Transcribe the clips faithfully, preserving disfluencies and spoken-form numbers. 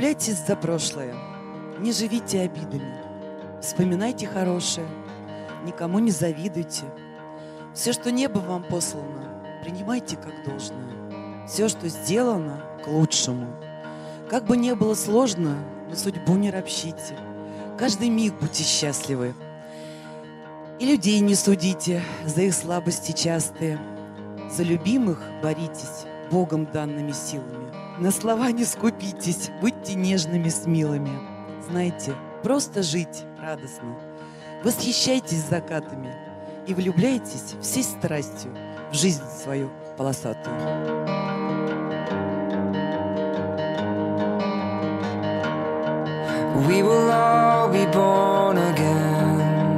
цепляйтесь за прошлое, не живите обидами, вспоминайте хорошее, никому не завидуйте. Все, что небо вам послано, принимайте как должное. Все, что сделано, к лучшему. Как бы не было сложно, но судьбу не ропщите. Каждый миг будьте счастливы. И людей не судите за их слабости частые. За любимых боритесь Богом данными силами. На слова не скупитесь, будьте нежными с милыми. Знаете, просто жить радостно. Восхищайтесь закатами и влюбляйтесь всей страстью в жизнь свою полосатую. We will all be born again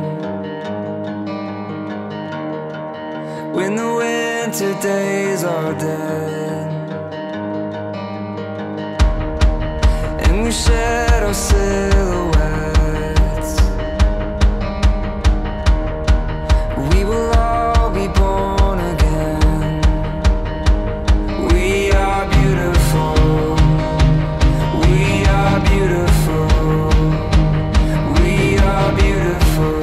when the winter days are dead, and we shed our silhouettes. We will all be born again. We are beautiful. We are beautiful. We are beautiful.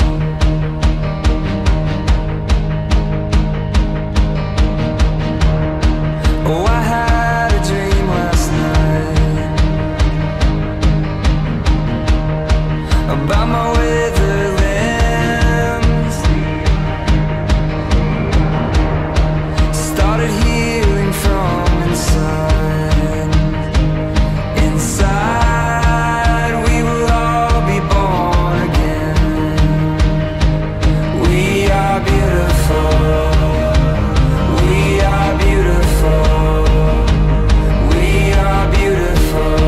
Oh, I had a dream last night about my withered limbs. Started healing from inside. Inside, we will all be born again. We are beautiful. We are beautiful. We are beautiful.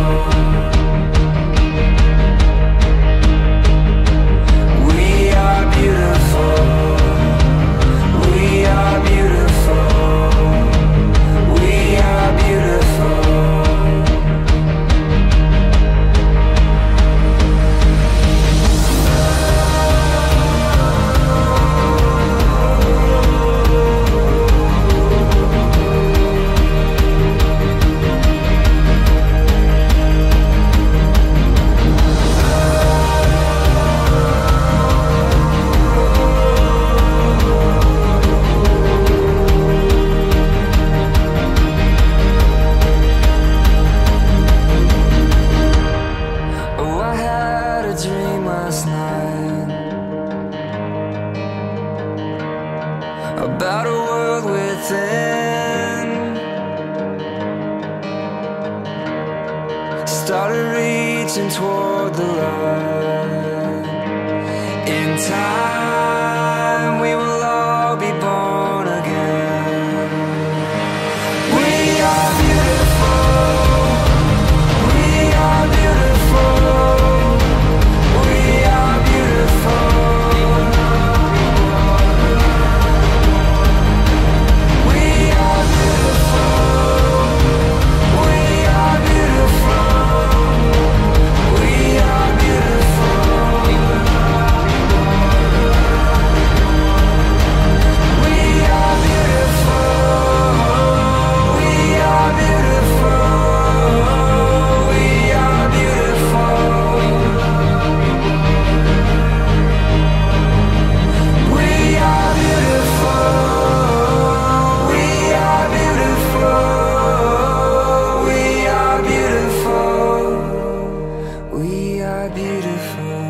We are beautiful. We are beautiful. We are beautiful. Oh, I had a dream last night about a world within. Started reaching toward the light. In time, we will all be born again. We are beautiful. We are beautiful. We are beautiful. We are beautiful. We are beautiful. We are beautiful.